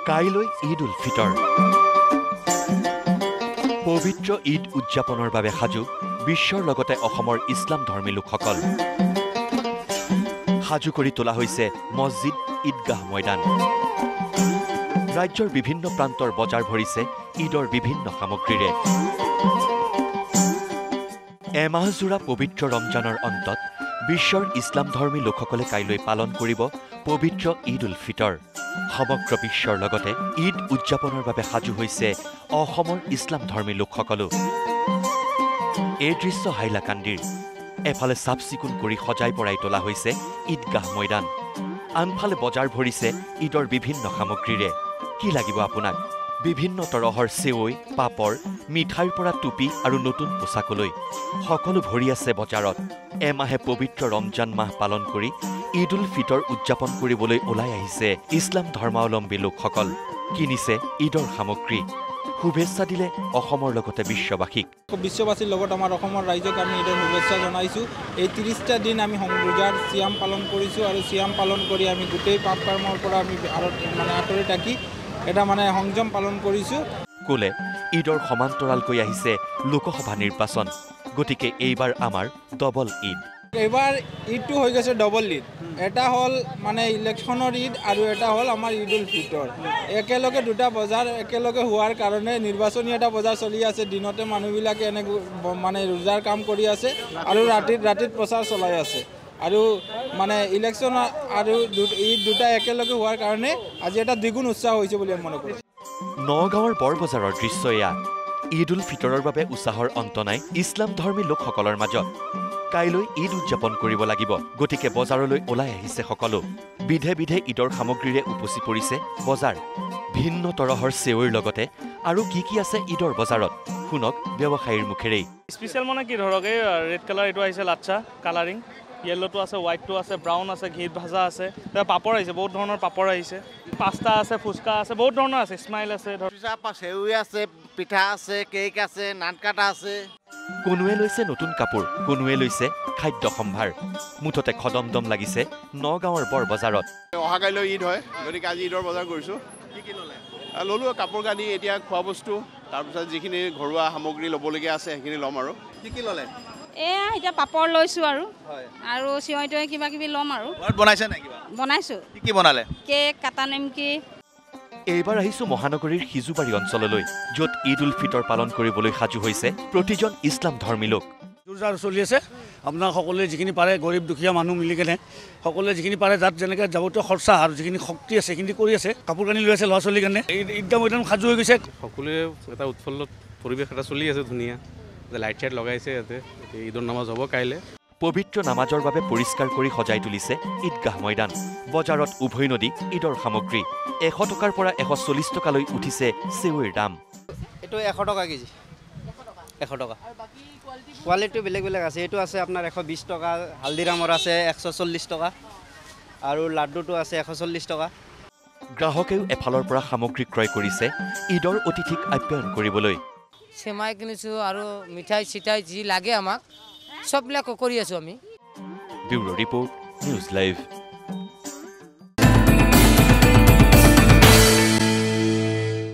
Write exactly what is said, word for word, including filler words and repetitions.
কাইলৈ ঈদ উল ফিতৰ পবিত্ৰ ঈদ উদযাপনৰ বাবে সাজু বিশ্বৰ লগতে অসমৰ ইছলাম ধৰ্মী লোকসকল সাজু কৰি তোলা হৈছে মছজিদ ঈদগাহ ময়দান ৰাজ্যৰ বিভিন্ন প্ৰান্তৰ বজাৰ ভৰিছে ঈদৰ বিভিন্ন সামগ্ৰীৰে এমাহজোৰা পবিত্ৰ ৰমজানৰ অন্তত বিশ্বৰ ইছলাম ধৰ্মী লোকসকলে কাইলৈ পালন কৰিব পবিত্ৰ ঈদ উল ফিতৰ সমগ্ৰ বিশ্বৰ লগতে ঈদ উদযাপনৰ বাবে সাজু হৈছে অসমৰ ইছলাম ধৰ্মী লোকসকলো এই দৃশ্য হাইলাকান্দিৰ এফালে চাফ চিকুণ কৰি সজাই পৰাই তোলা হৈছে ঈদগাহ ময়দান আনফালে বজাৰ ভৰিছে ঈদৰ বিভিন্ন সামগ্ৰীৰে কি লাগিব আপোনাক বিভিন্ন তৰহৰ সেৱৈ পাপৰ মিঠাইৰ পৰা টুপি আৰু নতুন পোছাকলৈ সকলো ভৰি আছে বজাৰত এমাহে পবিত্ৰ ৰমজান মাহ পালন কৰি ঈদ উল ফিতৰ উদযাপন কৰিবলৈ ওলাই আহিছে ইছলাম ধৰ্মাৱলম্বী লোকসকল কিনিছে ঈদৰ সামগ্ৰী শুভেচ্ছা দিলে অসমৰ লগতে বিশ্ববাসীক বিশ্ববাসীৰ লগত আমাৰ অসমৰ ৰাইজক আমি ঈদৰ শুভেচ্ছা জনাইছো এই ত্ৰিশটা দিন আমি ৰোজাৰ সিয়াম পালন কৰিছো আৰু সিয়াম পালন কৰি আমি গোটেই পাপ কৰ্মৰ পৰা আমি মানে আঁতৰি থাকি এটা মানে সংযম পালন কৰিছো কোলে ঈদৰ সমান্তৰালকৈ আহিছে লোকসভা নিৰ্বাচন গতিকে এইবাৰ আমাৰ ডবল ঈদ এইবাৰ ঈদটো হৈ গৈছে ডবল ঈদ এটা হল মানে ইলেকশ্যনৰ ঈদ আৰু এটা হল আমাৰ ঈদ উল ফিতৰ একেলগে দুটা বজাৰ একেলগে হোৱাৰ কাৰণে নিৰ্বাচনী এটা বজাৰ চলি আছে দিনতে মানুহবিলাকে এনে মানে ৰোজাৰ কাম কৰি আছে আৰু ৰাতিত ৰাতিত প্ৰচাৰ চলাই আছে আৰু মানে ইলেকশ্যন আৰু ঈদ দুটা একেলগে হোৱাৰ কাৰণে আজি এটা দ্বিগুণ উৎসাহ হৈছে বুলি আমি মনে কৰোঁ নগাঁৱৰ বৰবজাৰৰ দৃশ্য এয়া ঈদ উল ফিতৰৰ বাবে উৎসাহৰ অন্ত নাই ইছলাম ধৰ্মী লোকসকলৰ মাজত কাইলৈ ঈদ উদযাপন কৰিব লাগিব গতিকে বজাৰলৈ ওলাই আহিছে সকলো বিধে বিধে ঈদৰ সামগ্ৰীৰে উপচি পৰিছে বজাৰ ভিন্ন তৰহৰ সেৱৈৰ লগতে আৰু কি কি আছে ঈদৰ বজাৰত শুনক ব্যৱসায়ীৰ মুখেৰেই স্পেচিয়েল মানে কি ধৰক এই ৰেড কালাৰ এইটো আহিছে লাচ্ছা কালাৰিং येलोটো আছে হোৱাইটটো আছে ব্ৰাউন আছে ঘিত ভাজা আছে পাপৰ আহিছে বহুত ধৰণৰ পাপৰ আহিছে পাস্তা আছে ফুচকা আছে বহুত ধৰণৰ আছে স্মাইল আছে সেউই আছে পিঠা আছে কেক আছে নানকাটা আছে কোনোৱে লৈছে নতুন কাপোৰ কোনোৱে লৈছে খাদ্য সম্ভাৰ মুঠতে খদমদম লাগিছে নগাঁৱৰ বৰ বজাৰত অহাকাইলৈ ঈদ হয় গতিকে আজি ঈদৰ বজাৰ কৰিছোঁ কি কি ল'লে ল'লোঁ কাপোৰ কানি এতিয়া খোৱা বস্তু তাৰপিছত যিখিনি ঘৰুৱা সামগ্ৰী ল'বলগীয়া আছে সেইখিনি ল'ম আৰু কি কি ল'লে এয়া এতিয়া পাপৰ লৈছোঁ আৰু আৰু চিঞৈ তৈ কিবা কিবি ল'ম আৰু বনাইছে নাই কিবা বনাইছোঁ কি কি বনালে কেক কাটা নিমকি এইবাৰ আহিছোঁ মহানগৰীৰ সিজুবাৰী অঞ্চললৈ য'ত ঈদ উল ফিতৰ পালন কৰিবলৈ সাজু হৈছে প্ৰতিজন ইছলাম ধৰ্মী লোক জোৰজাৰ চলি আছে আপোনাৰ সকলোৱে যিখিনি পাৰে গৰীব দুখীয়া মানুহ মিলি কেনে সকলোৱে যিখিনি পাৰে যাত যেনেকৈ যাৱতীয় খৰচা আৰু যিখিনি শক্তি আছে সেইখিনি কৰি আছে কাপোৰ কানি লৈ আছে ল'ৰা ছোৱালীৰ কাৰণে ঈদগাহ ময়দান সাজু হৈ গৈছে সকলোৱে এটা উৎফুল্ল পৰিৱেশ এটা চলি আছে ধুনীয়া লাইট চাইট লগাইছে ইয়াতে ঈদৰ নামাজ হ'ব কাইলৈ পবিত্ৰ নামাজৰ বাবে পৰিষ্কাৰ কৰি সজাই তুলিছে ঈদগাহ ময়দান বজাৰত উভৈ নদী ঈদৰ সামগ্ৰী এশ টকাৰ পৰা এশ চল্লিছ টকালৈ উঠিছে সেৱৈৰ দাম এইটো এশ টকা কেজি এশ টকা কোৱালিটি বেলেগ বেলেগ আছে এইটো আছে আপোনাৰ এশ বিছ টকা হালদিৰামৰ আছে এশ চল্লিছ টকা আৰু লাড্ডুটো আছে এশ চল্লিছ টকা গ্ৰাহকেও এফালৰ পৰা সামগ্ৰী ক্ৰয় কৰিছে ঈদৰ অতিথিক আপ্যায়ন কৰিবলৈ সেমাই কিনিছোঁ আৰু মিঠাই চিঠাই যি লাগে আমাক সববিলাক কৰি আছোঁ আমি ব্যুৰো ৰিপৰ্ট নিউজ লাইভ